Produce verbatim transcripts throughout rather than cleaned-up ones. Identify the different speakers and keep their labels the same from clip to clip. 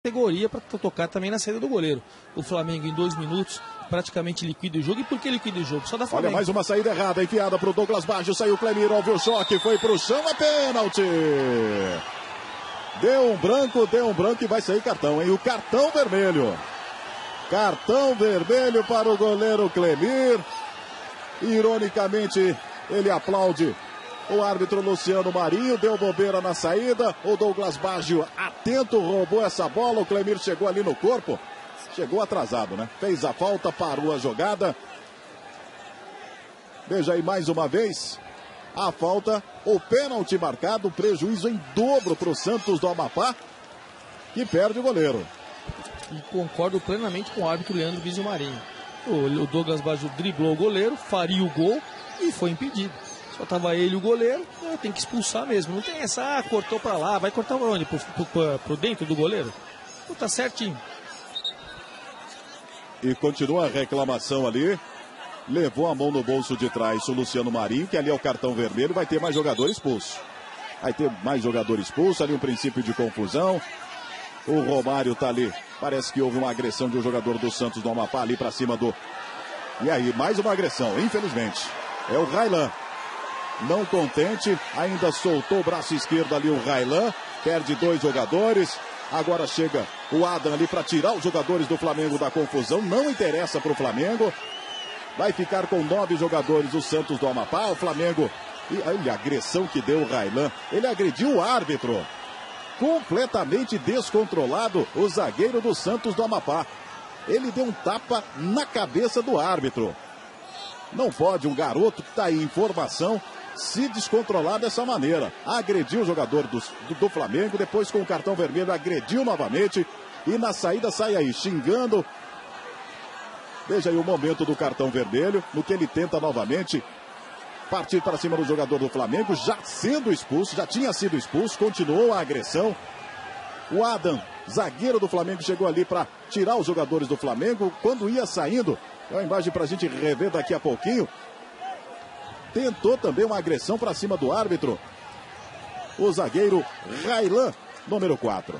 Speaker 1: categoria para tocar também na saída do goleiro. O Flamengo em dois minutos praticamente liquida o jogo. E por que liquida o jogo? Só da Flamengo.
Speaker 2: Olha, mais uma saída errada, enfiada pro Douglas Baggio, saiu o Clemir, ouviu o choque, foi pro chão, é pênalti. Deu um branco, deu um branco e vai sair cartão, hein? O cartão vermelho. Cartão vermelho para o goleiro Clemir. Ironicamente, ele aplaude o árbitro Luciano Marinho, deu bobeira na saída. O Douglas Baggio, atento, roubou essa bola. O Clemir chegou ali no corpo. Chegou atrasado, né? Fez a falta, parou a jogada. Veja aí mais uma vez a falta, o pênalti marcado, prejuízo em dobro para o Santos do Amapá, que perde o goleiro.
Speaker 1: E concordo plenamente com o árbitro Leandro Bizio Marinho. O Douglas Baggio driblou o goleiro, faria o gol e foi impedido. Só estava ele e o goleiro, tem que expulsar mesmo. Não tem essa, ah, cortou para lá, vai cortar para onde? Pro, pro, pro dentro do goleiro? Não, tá certinho.
Speaker 2: E continua a reclamação ali. Levou a mão no bolso de trás o Luciano Marinho, que ali é o cartão vermelho, vai ter mais jogador expulso. Vai ter mais jogador expulso, ali um princípio de confusão. O Romário tá ali. Parece que houve uma agressão de um jogador do Santos do Amapá ali para cima do... E aí, mais uma agressão, infelizmente. É o Railan. Não contente, ainda soltou o braço esquerdo ali o Railan. Perde dois jogadores. Agora chega o Adam ali para tirar os jogadores do Flamengo da confusão. Não interessa para o Flamengo. Vai ficar com nove jogadores o Santos do Amapá. O Flamengo... E olha a agressão que deu o Railan. Ele agrediu o árbitro. Completamente descontrolado o zagueiro do Santos do Amapá. Ele deu um tapa na cabeça do árbitro. Não pode um garoto que está aí em formação se descontrolar dessa maneira. Agrediu o jogador do, do, do Flamengo, depois com o cartão vermelho agrediu novamente e na saída sai aí xingando. Veja aí o momento do cartão vermelho, no que ele tenta novamente partir para cima do jogador do Flamengo, já sendo expulso, já tinha sido expulso, continuou a agressão. O Adam, zagueiro do Flamengo, chegou ali para tirar os jogadores do Flamengo. Quando ia saindo, é uma imagem para a gente rever daqui a pouquinho, tentou também uma agressão para cima do árbitro. O zagueiro Railan, número quatro.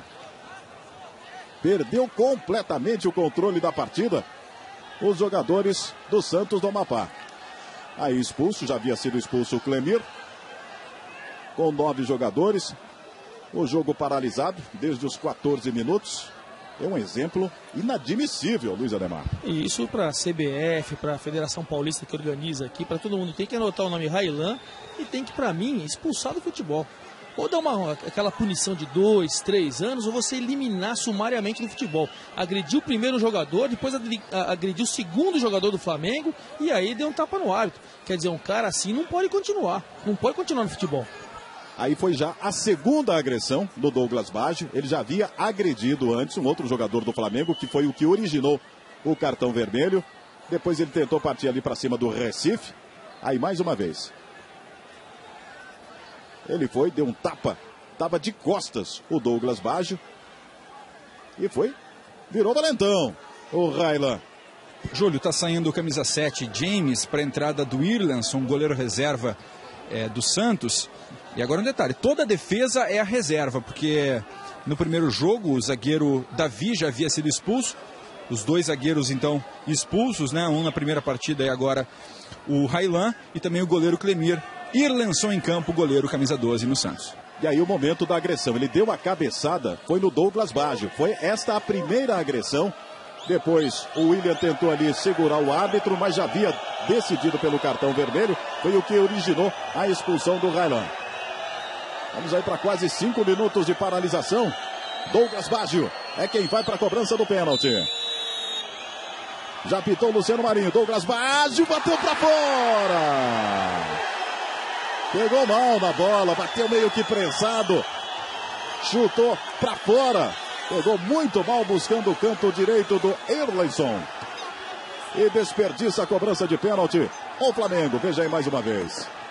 Speaker 2: Perdeu completamente o controle da partida os jogadores do Santos do Amapá. Aí expulso, já havia sido expulso o Clemir. Com nove jogadores. O jogo paralisado desde os quatorze minutos. É um exemplo inadmissível, Luiz Ademar.
Speaker 1: E isso para a C B F, para a Federação Paulista que organiza aqui, para todo mundo. Tem que anotar o nome Railan e tem que, para mim, expulsar do futebol. Ou dar uma, aquela punição de dois, três anos, ou você eliminar sumariamente do futebol. Agrediu o primeiro jogador, depois agrediu o segundo jogador do Flamengo, e aí deu um tapa no árbitro. Quer dizer, um cara assim não pode continuar, não pode continuar no futebol.
Speaker 2: Aí foi já a segunda agressão do Douglas Baggio. Ele já havia agredido antes um outro jogador do Flamengo, que foi o que originou o cartão vermelho. Depois ele tentou partir ali para cima do Recife. Aí mais uma vez. Ele foi, deu um tapa, tava de costas o Douglas Baggio. E foi, virou valentão o Railan.
Speaker 3: Júlio, tá saindo o camisa sete James para a entrada do Irlanson, goleiro reserva é, do Santos. E agora um detalhe, toda a defesa é a reserva, porque no primeiro jogo o zagueiro Davi já havia sido expulso. Os dois zagueiros então expulsos, né? Um na primeira partida e agora o Railan e também o goleiro Clemir. Irlanson em campo, goleiro camisa doze no Santos.
Speaker 2: E aí o momento da agressão, ele deu a cabeçada, foi no Douglas Baggio. Foi esta a primeira agressão. Depois o William tentou ali segurar o árbitro, mas já havia decidido pelo cartão vermelho. Foi o que originou a expulsão do Railan. Vamos aí para quase cinco minutos de paralisação. Douglas Baggio é quem vai para a cobrança do pênalti. Já pitou o Luciano Marinho. Douglas Baggio bateu para fora. Pegou mal na bola, bateu meio que prensado. Chutou para fora. Pegou muito mal buscando o canto direito do Irlanson. E desperdiça a cobrança de pênalti. O Flamengo, veja aí mais uma vez.